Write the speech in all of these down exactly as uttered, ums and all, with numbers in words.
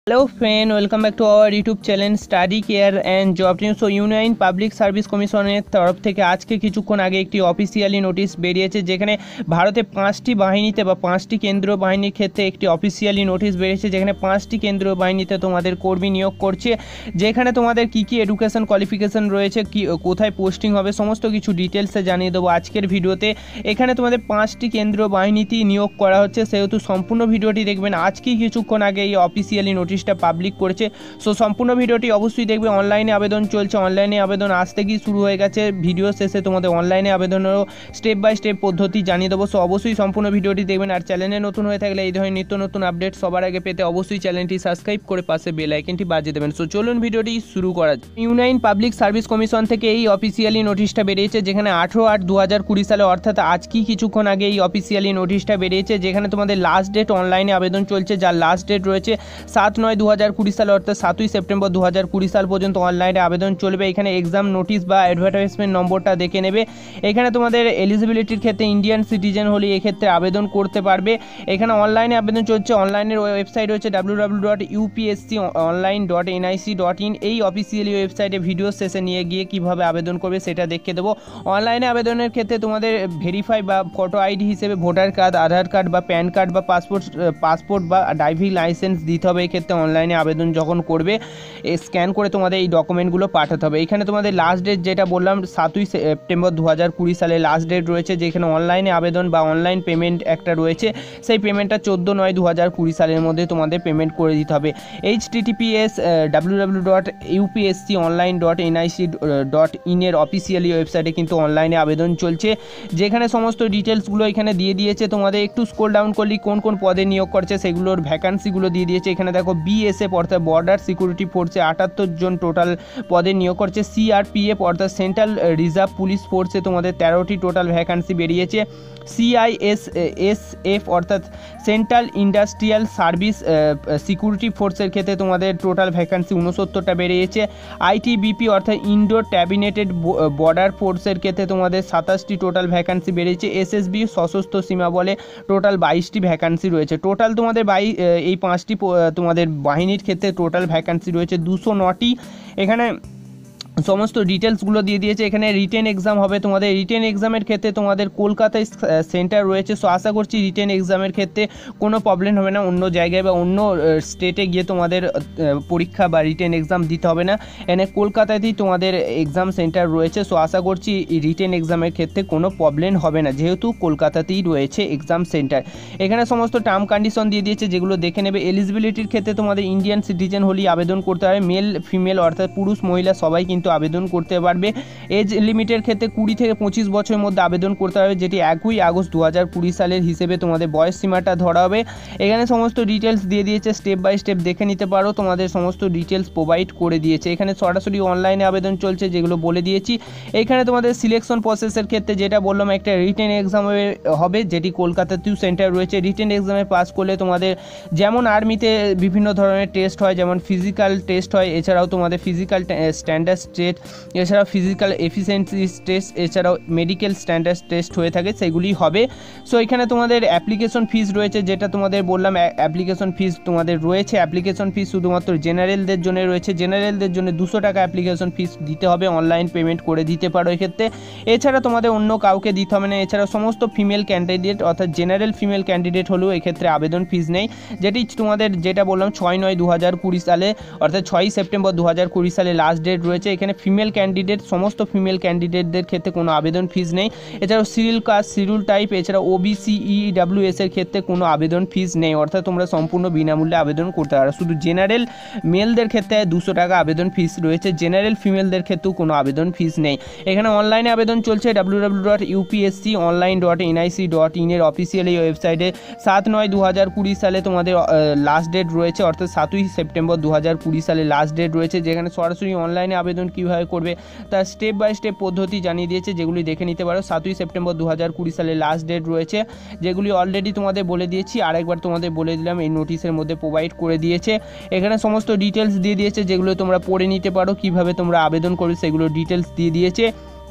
Hello friend, welcome back to our YouTube channel study care and job news. So union public service কমিশনের তরফ থেকে আজকে কিছুক্ষণ আগে একটি অফিসিয়ালি নোটিশ বেরিয়েছে, যেখানে ভারতে পাঁচটি বাহিনীতে বা পাঁচটি কেন্দ্রীয় বাহিনীর ক্ষেত্রে একটি অফিসিয়ালি নোটিশ বেরিয়েছে, যেখানে পাঁচটি কেন্দ্রীয় বাহিনীতে তোমাদের কর্মী নিয়োগ করছে, যেখানে তোমাদের কি কি এডুকেশন কোয়ালিফিকেশন রয়েছে, কি কোথায় পোস্টিং হবে, সমস্ত কিছু ডিটেলসে জানিয়ে দেবো আজকের ভিডিওতে। এখানে তোমাদের পাঁচটি কেন্দ্রীয় বাহিনীতেই নিয়োগ করা হচ্ছে, সেহেতু সম্পূর্ণ ভিডিওটি দেখবেন। আজকেই কিছুক্ষণ আগে এই অফিসিয়ালি নোটিশ পাবলিক করেছে, সো সম্পূর্ণ ভিডিওটি অবশ্যই দেখবে। অনলাইনে আবেদন চলছে, অনলাইনে আবেদন আজ থেকেই শুরু হয়ে গেছে। ভিডিও শেষে তোমাদের অনলাইনে আবেদনেরও স্টেপ বাই স্টেপ পদ্ধতি জানিয়ে দেবো, সো অবশ্যই সম্পূর্ণ ভিডিওটি দেখবেন। আর চ্যানেলে নতুন হয়ে থাকলে এই ধরনের নিত্য নতুন আপডেট সবার আগে পেতে অবশ্যই চ্যানেলটি সাবস্ক্রাইব করে পাশে বেল আইকনটি বাজিয়ে দেবেন। সো চলুন ভিডিওটি শুরু করা যাক। ইউনিয়ন পাবলিক সার্ভিস কমিশন থেকে এই অফিসিয়ালি নোটিশটা বেরিয়েছে, যেখানে আঠেরো আট দু হাজার কুড়ি সালে অর্থাৎ আজকেই কিছুক্ষণ আগে এই অফিসিয়ালি নোটিশটা বেরিয়েছে, যেখানে তোমাদের লাস্ট ডেট অনলাইনে আবেদন চলছে, যার লাস্ট ডেট রয়েছে সাত নয় দু হাজার কুড়ি সাল অর্থাৎ সাতই সেপ্টেম্বর দু হাজার কুড়ি সাল পর্যন্ত অনলাইনে আবেদন চলবে। এখানে এক্সাম নোটিশ বা অ্যাডভার্টাইজমেন্ট নম্বরটা দেখে নেবে। এখানে তোমাদের এলিজিবিলিটির ক্ষেত্রে ইন্ডিয়ান সিটিজেন হলে এক্ষেত্রে আবেদন করতে পারবে। এখানে অনলাইনে আবেদন চলছে, অনলাইনের ওয়েবসাইট রয়েছে W W W dot UPSC online dot NIC dot in. এই অফিসিয়ালি ওয়েবসাইটে ভিডিও শেষে নিয়ে গিয়ে কীভাবে আবেদন করবে সেটা দেখে দেবো। অনলাইনে আবেদনের ক্ষেত্রে তোমাদের ভেরিফাই বা ফটো আইডি হিসেবে ভোটার কার্ড, আধার কার্ড বা প্যান কার্ড বা পাসপোর্ট পাসপোর্ট বা ড্রাইভিং লাইসেন্স দিতে হবে। এক্ষেত্রে অনলাইনে আবেদন যখন করবে স্ক্যান করে তোমাদের এই ডকুমেন্টগুলো পাঠাতে হবে। এখানে তোমাদের লাস্ট ডেট যেটা বললাম সাতই সেপ্টেম্বর দু হাজার কুড়ি সালে লাস্ট ডেট রয়েছে, যেখানে অনলাইনে আবেদন বা অনলাইন পেমেন্ট একটা রয়েছে, সেই পেমেন্টটা চোদ্দো নয় দু হাজার কুড়ি সালের মধ্যে তোমাদের পেমেন্ট করে দিতে হবে। H TTPS W W dot UPSC online dot NIC dot ইনের অফিসিয়ালি ওয়েবসাইটে কিন্তু অনলাইনে আবেদন চলছে, যেখানে সমস্ত ডিটেলসগুলো এখানে দিয়ে দিয়েছে। তোমাদের একটু স্ক্রল ডাউন করলে কোন কোন পদে নিয়োগ করছে সেগুলোর ভ্যাকান্সিগুলো দিয়ে দিয়েছে। এখানে দেখো বিএসএফ অর্থাৎ বর্ডার সিকিউরিটি ফোর্সে আটাত্তর জন টোটাল পদে নিয়োগ করছে। সিআরপিএফ অর্থাৎ সেন্ট্রাল রিজার্ভ পুলিশ ফোর্সে তোমাদের তেরোটি টোটাল ভ্যাকান্সি বেরিয়েছে। সিআইএস এস এফ অর্থাৎ সেন্ট্রাল ইন্ডাস্ট্রিয়াল সার্ভিস সিকিউরিটি ফোর্সের ক্ষেত্রে তোমাদের টোটাল ভ্যাকান্সি উনসত্তরটা বেরিয়েছে। আইটিবিপি অর্থাৎ ইন্ডো ট্যাবিনেটেড বর্ডার ফোর্সের ক্ষেত্রে তোমাদের সাতাশটি টোটাল ভ্যাকান্সি বেরিয়েছে। এসএসবি সশস্ত্র সীমা বলে টোটাল বাইশটি ভ্যাকান্সি রয়েছে। টোটাল তোমাদের বাই এই পাঁচটি তোমাদের বাহিনীর ক্ষেত্রে টোটাল ভ্যাকান্সি রয়েছে দুশো নটি। এখানে সমস্ত ডিটেলসগুলো দিয়ে দিয়েছে। এখানে রিটেন এক্সাম হবে তোমাদের। রিটেন এক্সামের ক্ষেত্রে তোমাদের কলকাতায় সেন্টার রয়েছে, সো আশা করছি রিটেন এক্সামের ক্ষেত্রে কোনো প্রবলেম হবে না, অন্য জায়গায় বা অন্য স্টেটে গিয়ে তোমাদের পরীক্ষা বা রিটেন এক্সাম দিতে হবে না। এখানে কলকাতাতেই তোমাদের এক্সাম সেন্টার রয়েছে, সো আশা করছি রিটেন এক্সামের ক্ষেত্রে কোনো প্রবলেম হবে না, যেহেতু কলকাতাতেই রয়েছে এক্সাম সেন্টার। এখানে সমস্ত টার্ম কন্ডিশন দিয়ে দিয়েছে, যেগুলো দেখে নেবে। এলিজিবিলিটির ক্ষেত্রে তোমাদের ইন্ডিয়ান সিটিজেন হলেই আবেদন করতে হবে। মেল ফিমেল অর্থাৎ পুরুষ মহিলা সবাই কিন্তু আবেদন করতে পারবে। এজ লিমিটের ক্ষেত্রে কুড়ি থেকে পঁচিশ বছরের মধ্যে আবেদন করতে হবে, যেটি একই আগস্ট দু হাজার কুড়ি সালের হিসেবে তোমাদের বয়স সীমাটা ধরা হবে। এখানে সমস্ত ডিটেলস দিয়ে দিয়েছে, স্টেপ বাই স্টেপ দেখে নিতে পারো, তোমাদের সমস্ত ডিটেলস প্রোভাইড করে দিয়েছে। এখানে সরাসরি অনলাইনে আবেদন চলছে, যেগুলো বলে দিয়েছি। এখানে তোমাদের সিলেকশন প্রসেসের ক্ষেত্রে যেটা বললাম, একটা রিটেন এক্সাম হবে, যেটি কলকাতাতেও সেন্টার রয়েছে। রিটেন এক্সামে পাস করলে তোমাদের যেমন আর্মিতে বিভিন্ন ধরনের টেস্ট হয়, যেমন ফিজিক্যাল টেস্ট হয়, এছাড়াও তোমাদের ফিজিক্যাল স্ট্যান্ডার্ড টেস্ট, এছাড়াও ফিজিক্যাল এফিসিয়েন্সি টেস্ট, এছাড়াও মেডিকেল স্ট্যান্ডার্ড টেস্ট হয়ে থাকে, সেগুলি হবে। সো এখানে তোমাদের অ্যাপ্লিকেশন ফিস রয়েছে, যেটা তোমাদের বললাম অ্যাপ্লিকেশন ফিস তোমাদের রয়েছে। অ্যাপ্লিকেশন ফিস শুধুমাত্র জেনারেলদের জন্য রয়েছে। জেনারেলদের জন্য দুশো টাকা অ্যাপ্লিকেশন ফিস দিতে হবে, অনলাইন পেমেন্ট করে দিতে পারো এক্ষেত্রে। এছাড়া তোমাদের অন্য কাউকে দিতে হবে না। এছাড়া সমস্ত ফিমেল ক্যান্ডিডেট অর্থাৎ জেনারেল ফিমেল ক্যান্ডিডেট হলেও এক্ষেত্রে আবেদন ফিস নেই, যেটি তোমাদের যেটা বললাম ছয় নয় দু হাজার কুড়ি সালে অর্থাৎ ছয়ই সেপ্টেম্বর দু হাজার কুড়ি সালে লাস্ট ডেট রয়েছে। এখানে ফিমেল ক্যান্ডিডেট সমস্ত ফিমেল ক্যান্ডিডেটদের ক্ষেত্রে কোনো আবেদন ফিস নেই। এছাড়াও সিরিয়াল কাস্ট, শিডিউল টাইপ, এছাড়া ওবিসি ইডাব্লিউএস এর ক্ষেত্রে কোনো আবেদন ফিস নেই, অর্থাৎ তোমরা সম্পূর্ণ বিনামূল্যে আবেদন করতে পারো। শুধু জেনারেল মেলদের ক্ষেত্রে দুশো টাকা আবেদন ফিস রয়েছে, জেনারেল ফিমেলদের ক্ষেত্রেও কোনো আবেদন ফিস নেই। এখানে অনলাইনে আবেদন চলছে W W W dot UPSC online dot NIC dot ইনের অফিসিয়াল এই ওয়েবসাইটে। সাত নয় দু হাজার কুড়ি সালে তোমাদের লাস্ট ডেট রয়েছে, অর্থাৎ সাতই সেপ্টেম্বর দু হাজার কুড়ি সালে লাস্ট ডেট রয়েছে, যেখানে সরাসরি অনলাইনে আবেদন কীভাবে করবে তার স্টেপ বাই স্টেপ পদ্ধতি জানিয়ে দিয়েছে, যেগুলি দেখে নিতে পারো। সাতই সেপ্টেম্বর দু হাজার কুড়ি সালে লাস্ট ডেট রয়েছে, যেগুলি অলরেডি তোমাদের বলে দিয়েছি, আরেকবার তোমাদের বলে দিলাম, এই নোটিশের মধ্যে প্রোভাইড করে দিয়েছে। এখানে সমস্ত ডিটেলস দিয়ে দিয়েছে, যেগুলো তোমরা পড়ে নিতে পারো, কিভাবে তোমরা আবেদন করবে সেগুলো ডিটেলস দিয়ে দিয়েছে।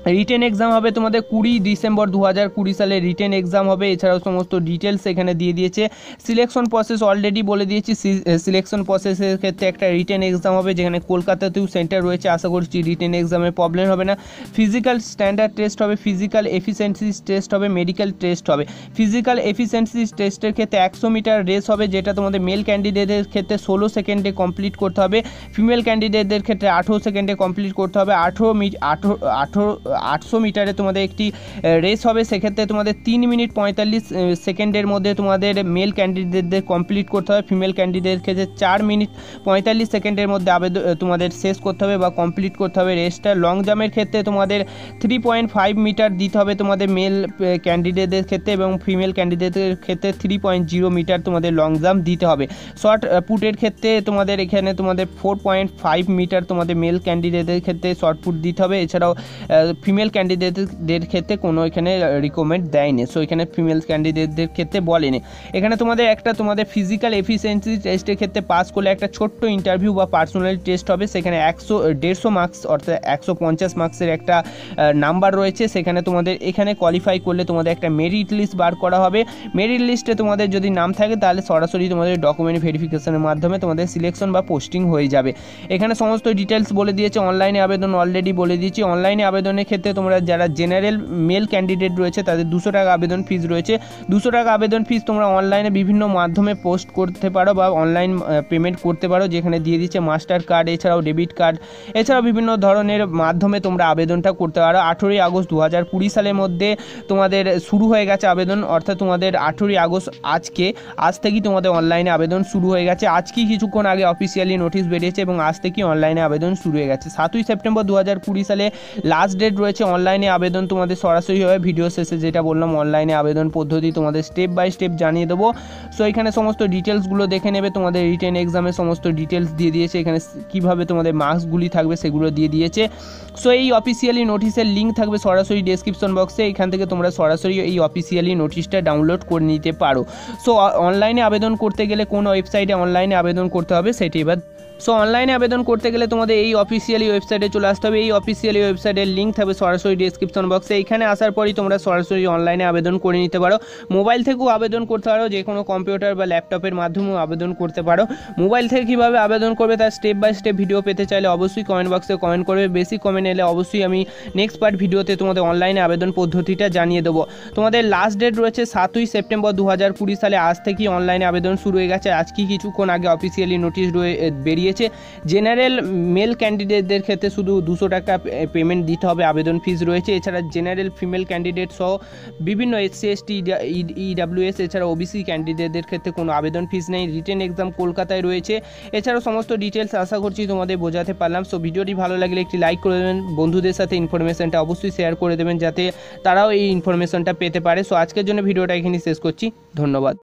রিটেন এক্সাম হবে তোমাদের কুড়ি ডিসেম্বর দু হাজার কুড়ি সালে রিটেন এক্সাম হবে। এছাড়াও সমস্ত ডিটেলস এখানে দিয়ে দিয়েছে। সিলেকশন প্রসেস অলরেডি বলে দিয়েছি। সিলেকশন প্রসেসের ক্ষেত্রে একটা রিটেন এক্সাম হবে, যেখানে কলকাতাতেও সেন্টার রয়েছে। আশা করছি রিটেন এক্সামে প্রবলেম হবে না। ফিজিক্যাল স্ট্যান্ডার্ড টেস্ট হবে, ফিজিক্যাল এফিসিয়েন্সি টেস্ট হবে, মেডিকেল টেস্ট হবে। ফিজিক্যাল এফিসিয়েন্সি টেস্টের ক্ষেত্রে একশো মিটার রেস হবে, যেটা তোমাদের মেল ক্যান্ডিডেটের ক্ষেত্রে ষোলো সেকেন্ডে কমপ্লিট করতে হবে, ফিমেল ক্যান্ডিডেটদের ক্ষেত্রে আঠেরো সেকেন্ডে কমপ্লিট করতে হবে। আঠেরো মিট আঠেরো আঠেরো আটশো মিটারে তোমাদের একটি রেস হবে, সেক্ষেত্রে তোমাদের তিন মিনিট পঁয়তাল্লিশ সেকেন্ডের মধ্যে তোমাদের মেল ক্যান্ডিডেটদের কমপ্লিট করতে হবে। ফিমেল ক্যান্ডিডেটের ক্ষেত্রে চার মিনিট পঁয়তাল্লিশ সেকেন্ডের মধ্যে আবেদন তোমাদের শেষ করতে হবে বা কমপ্লিট করতে হবে রেসটা। লং জাম্পের ক্ষেত্রে তোমাদের থ্রি পয়েন্ট ফাইভ মিটার দিতে হবে তোমাদের মেল ক্যান্ডিডেটদের ক্ষেত্রে, এবং ফিমেল ক্যান্ডিডেটের ক্ষেত্রে থ্রি পয়েন্ট জিরো মিটার তোমাদের লং জাম্প দিতে হবে। শর্ট পুটের ক্ষেত্রে তোমাদের এখানে তোমাদের ফোর পয়েন্ট ফাইভ মিটার তোমাদের মেল ক্যান্ডিডেটের ক্ষেত্রে শর্ট পুট দিতে হবে। এছাড়াও ফিমেল ক্যান্ডিডেটদের ক্ষেত্রে কোনো এখানে রিকমেন্ড দেয়নি, সো এখানে ফিমেল ক্যান্ডিডেটদের ক্ষেত্রে বলেনি। এখানে তোমাদের একটা তোমাদের ফিজিক্যাল এফিসিয়েন্সি টেস্টের ক্ষেত্রে পাস করলে একটা ছোট্ট ইন্টারভিউ বা পার্সোনাল টেস্ট হবে, সেখানে একশো দেড়শো মার্কস অর্থাৎ একশো পঞ্চাশ মার্কসের একটা নাম্বার রয়েছে। সেখানে তোমাদের এখানে কোয়ালিফাই করলে তোমাদের একটা মেরিট লিস্ট বার করা হবে। মেরিট লিস্টে তোমাদের যদি নাম থাকে তাহলে সরাসরি তোমাদের ডকুমেন্ট ভেরিফিকেশনের মাধ্যমে তোমাদের সিলেকশন বা পোস্টিং হয়ে যাবে। এখানে সমস্ত ডিটেলস বলে দিয়েছে। অনলাইনে আবেদন অলরেডি বলে দিয়েছি। অনলাইনে আবেদনের ক্ষেত্রে তোমরা যারা জেনারেল মেল ক্যান্ডিডেট রয়েছে তাদের দুশো টাকা আবেদন ফিস রয়েছে। দুশো টাকা আবেদন ফিস তোমরা অনলাইনে বিভিন্ন মাধ্যমে পোস্ট করতে পারো বা অনলাইন পেমেন্ট করতে পারো, যেখানে দিয়ে দিচ্ছে মাস্টার কার্ড, এছাড়াও ডেবিট কার্ড, এছাড়াও বিভিন্ন ধরনের মাধ্যমে তোমরা আবেদনটা করতে পারো। আঠেরোই আগস্ট দু হাজার কুড়ি সালের মধ্যে তোমাদের শুরু হয়ে গেছে আবেদন, অর্থাৎ তোমাদের আঠেরোই আগস্ট আজকে আজ থেকেই তোমাদের অনলাইনে আবেদন শুরু হয়ে গেছে। আজকেই কিছুক্ষণ আগে অফিসিয়ালি নোটিশ বেরিয়েছে এবং আজ থেকেই অনলাইনে আবেদন শুরু হয়ে গেছে। সাতই সেপ্টেম্বর দু হাজার কুড়ি সালে লাস্ট ডেট রয়েছে। অনলাইনে আবেদন তোমাদের সরাসরি হবে। ভিডিও শেষে যেটা বললাম অনলাইনে আবেদন পদ্ধতি তোমাদের স্টেপ বাই স্টেপ জানিয়ে দেবো। সো এখানে সমস্ত ডিটেলসগুলো দেখে নেবে। তোমাদের রিটেন এক্সামের সমস্ত ডিটেলস দিয়ে দিয়েছে, এখানে কীভাবে তোমাদের মার্কসগুলি থাকবে সেগুলো দিয়ে দিয়েছে। সো এই অফিসিয়ালি নোটিশের লিঙ্ক থাকবে সরাসরি ডেসক্রিপশন বক্সে, এখান থেকে তোমরা সরাসরি এই অফিসিয়ালি নোটিশটা ডাউনলোড করে নিতে পারো। সো অনলাইনে আবেদন করতে গেলে কোন ওয়েবসাইটে অনলাইনে আবেদন করতে হবে সেটি এবার। সো অনলাইনে আবেদন করতে গেলে তোমাদের এই অফিসিয়ালি ওয়েবসাইটে চলে আসতে হবে। এই অফিসিয়ালি ওয়েবসাইটের লিঙ্ক থাকবে সরাসরি ডেসক্রিপশন বক্সে। এখানে আসার পরই তোমরা সরাসরি অনলাইনে আবেদন করে নিতে পারো। মোবাইল থেকেও আবেদন করতে পারো, যে কোনো কম্পিউটার বা ল্যাপটপের মাধ্যমেও আবেদন করতে পারো। মোবাইল থেকে কীভাবে আবেদন করবে তার স্টেপ বাই স্টেপ ভিডিও পেতে চাইলে অবশ্যই কমেন্ট বক্সে কমেন্ট করবে। বেশি কমেন্ট এলে অবশ্যই আমি নেক্সট পার্ট ভিডিওতে তোমাদের অনলাইনে আবেদন পদ্ধতিটা জানিয়ে দেবো। তোমাদের লাস্ট ডেট রয়েছে সাতই সেপ্টেম্বর দু হাজার কুড়ি সালে। আজ থেকেই অনলাইনে আবেদন শুরু হয়ে গেছে। আজকেই কিছুক্ষণ আগে অফিসিয়ালি নোটিশ বেরিয়েছে। জেনারেল মেল ক্যান্ডিডেটদের ক্ষেত্রে শুধু দুশো টাকা পেমেন্ট দিতে হবে, আবেদন ফিস রয়েছে। এছাড়া জেনারেল ফিমেল ক্যান্ডিডেট সহ বিভিন্ন এসসি এসটি ইডাব্লিউএস এছাড়া ওবিসি ক্যান্ডিডেটদের ক্ষেত্রে কোনো আবেদন ফিস নেই। রিটেন এক্সাম কলকাতায় রয়েছে। এছাড়াও সমস্ত ডিটেলস আশা করছি তোমাদের বোঝাতে পারলাম। সো ভিডিওটি ভালো লাগলে একটি লাইক করে দেবেন, বন্ধুদের সাথে ইনফরমেশনটা অবশ্যই শেয়ার করে দেবেন যাতে তারাও এই ইনফরমেশনটা পেতে পারে। সো আজকের জন্য ভিডিওটা এখানেই শেষ করছি। ধন্যবাদ।